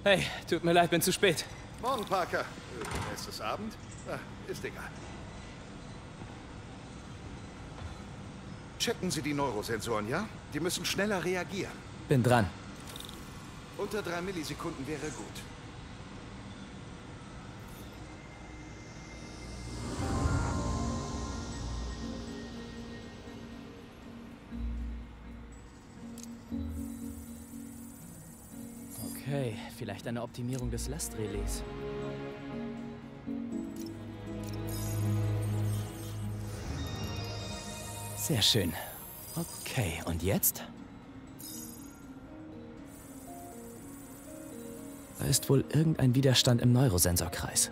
Hey, tut mir leid, bin zu spät. Morgen, Parker. Es ist Abend? Ist egal. Checken Sie die Neurosensoren, ja? Die müssen schneller reagieren. Bin dran. Unter 3 Millisekunden wäre gut. Okay, vielleicht eine Optimierung des Lastrelais. Sehr schön. Okay, und jetzt? Da ist wohl irgendein Widerstand im Neurosensorkreis.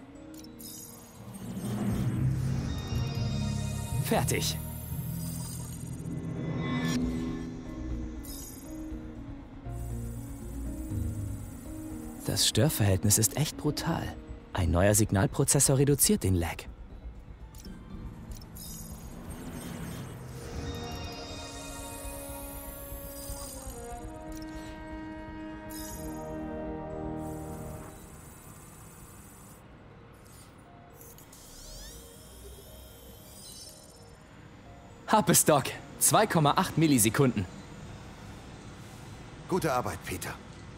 Fertig. Das Störverhältnis ist echt brutal. Ein neuer Signalprozessor reduziert den Lag. Hab es, Doc. 2,8 Millisekunden. Gute Arbeit, Peter.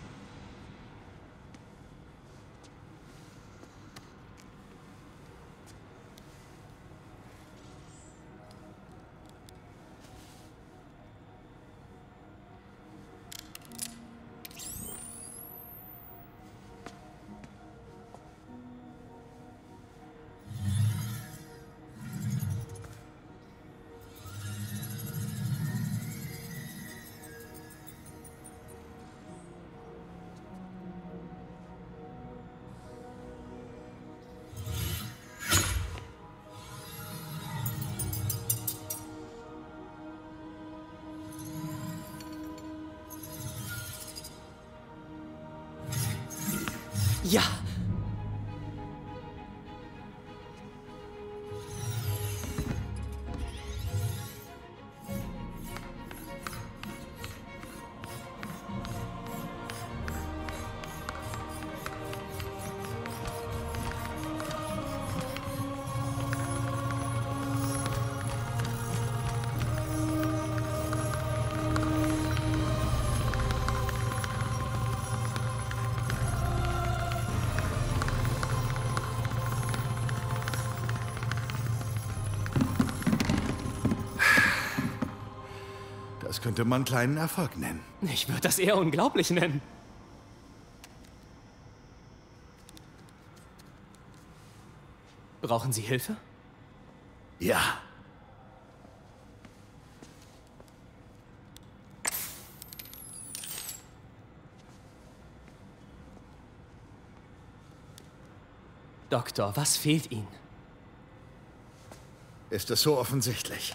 Ja! Das könnte man kleinen Erfolg nennen. Ich würde das eher unglaublich nennen. Brauchen Sie Hilfe? Ja. Doktor, was fehlt Ihnen? Ist es so offensichtlich?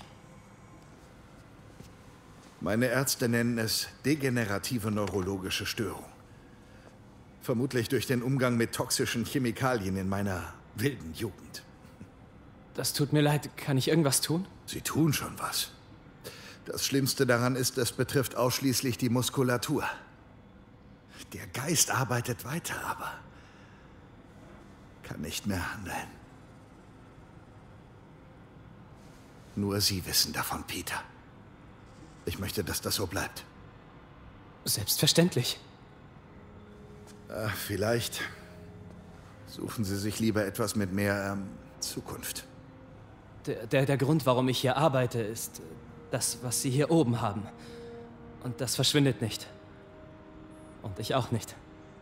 Meine Ärzte nennen es degenerative neurologische Störung. Vermutlich durch den Umgang mit toxischen Chemikalien in meiner wilden Jugend. Das tut mir leid. Kann ich irgendwas tun? Sie tun schon was. Das Schlimmste daran ist, es betrifft ausschließlich die Muskulatur. Der Geist arbeitet weiter, aber kann nicht mehr handeln. Nur Sie wissen davon, Peter. Ich möchte, dass das so bleibt. Selbstverständlich. Vielleicht suchen Sie sich lieber etwas mit mehr Zukunft. Der Grund, warum ich hier arbeite, ist das, was Sie hier oben haben. Und das verschwindet nicht. Und ich auch nicht.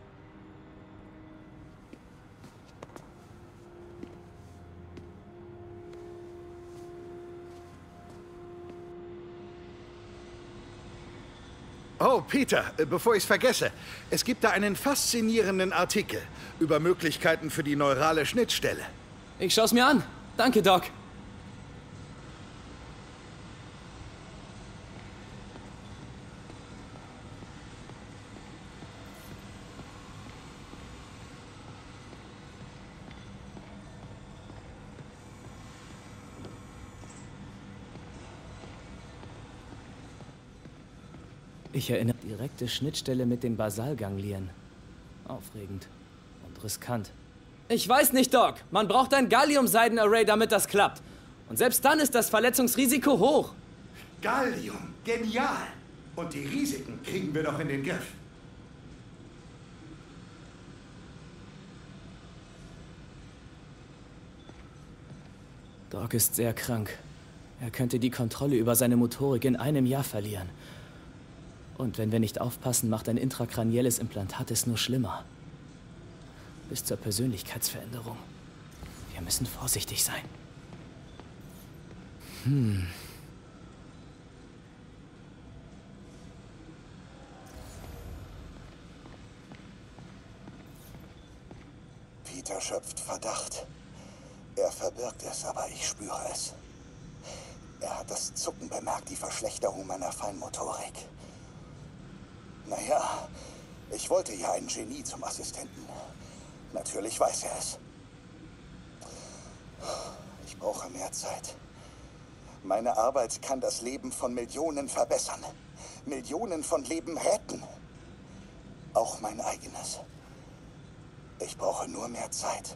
Oh, Peter, bevor ich es vergesse. Es gibt da einen faszinierenden Artikel über Möglichkeiten für die neurale Schnittstelle. Ich schaue es mir an. Danke, Doc. Ich erinnere direkte Schnittstelle mit den Basalganglien. Aufregend und riskant. Ich weiß nicht, Doc. Man braucht ein Gallium-Seiden-Array, damit das klappt. Und selbst dann ist das Verletzungsrisiko hoch. Gallium, genial. Und die Risiken kriegen wir doch in den Griff. Doc ist sehr krank. Er könnte die Kontrolle über seine Motorik in einem Jahr verlieren. Und wenn wir nicht aufpassen, macht ein intrakranielles Implantat es nur schlimmer. Bis zur Persönlichkeitsveränderung. Wir müssen vorsichtig sein. Peter schöpft Verdacht. Er verbirgt es, aber ich spüre es. Er hat das Zucken bemerkt, die Verschlechterung meiner Feinmotorik. Naja, ich wollte ja ein Genie zum Assistenten. Natürlich weiß er es. Ich brauche mehr Zeit. Meine Arbeit kann das Leben von Millionen verbessern. Millionen von Leben retten. Auch mein eigenes. Ich brauche nur mehr Zeit.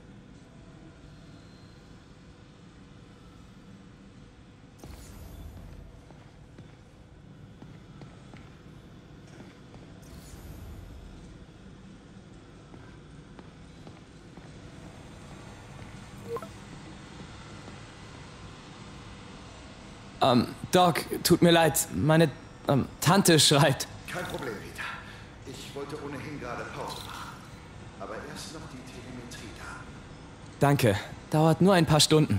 Doc, tut mir leid. Meine Tante schreit. Kein Problem, Peter. Ich wollte ohnehin gerade Pause machen. Aber erst noch die Telemetrie da. Danke. Dauert nur ein paar Stunden.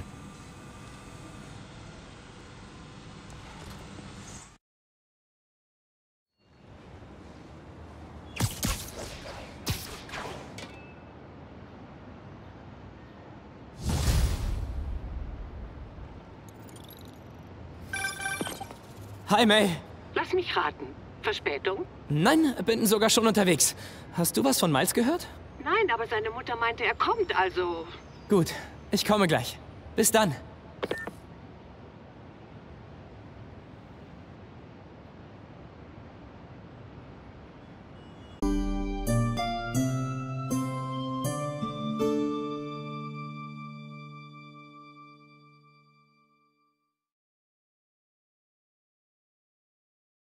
Hi, May. Lass mich raten. Verspätung? Nein, bin sogar schon unterwegs. Hast du was von Miles gehört? Nein, aber seine Mutter meinte, er kommt, also... Gut, ich komme gleich. Bis dann.